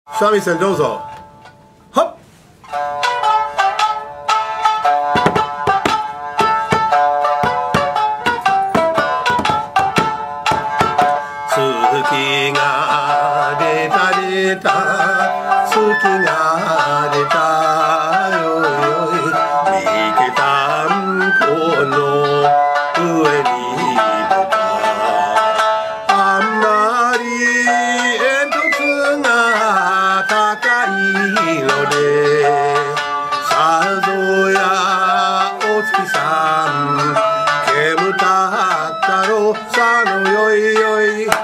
三味線どうぞ。はっ。月が出た出た、月が出たよいよい、三毛たんこの上に出た。あんまり煙突が高いので、さぞやお月さん煙たったろさのよいよい。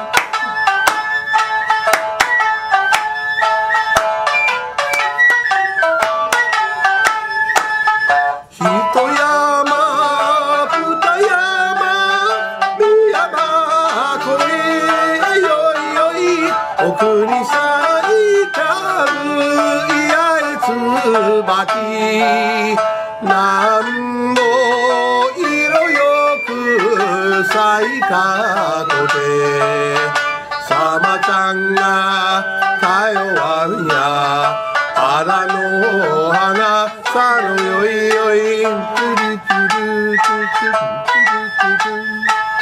奥に咲いたるいやえつばき、なんぼ色よく咲いたとて、さまちゃんがかよわんや、あらの花さのよいよい、トゥルトゥルトゥルトゥルトゥルトゥル。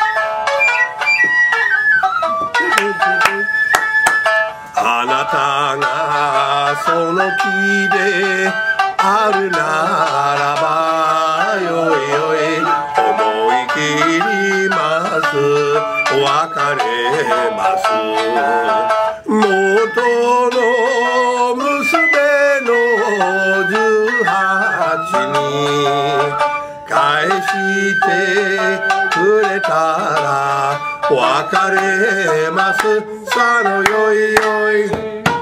あなたがその木であるならばよいよい、思い切ります別れます。元の娘の18に返してくれたら別れますさのよいよい。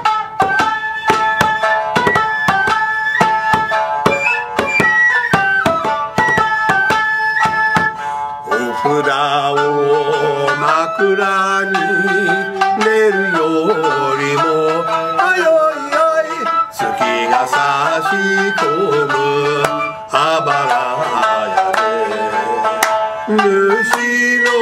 お札を枕に寝るよりもあよいよい、月が差し込むあばらやで、主の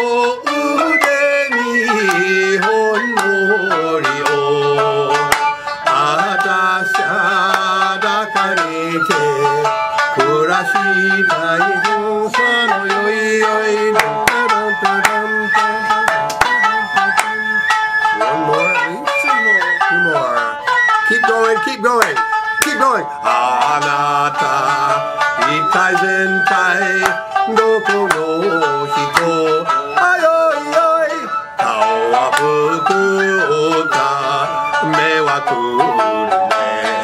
ほんのりをあたしゃだかりて暮らしたいさのよいよい。One more, two more. Keep going, keep going, keep going. あなた一体全体どこの人、あよいよい、顔は福岡目は久留米、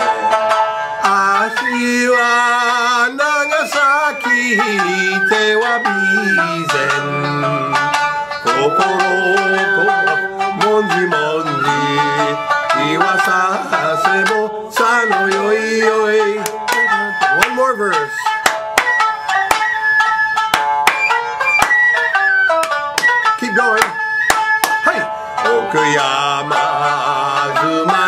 足は長崎手は備前、心もんじもんじ日はさせもさのよいよい。One more verse. Keep going. 奥山妻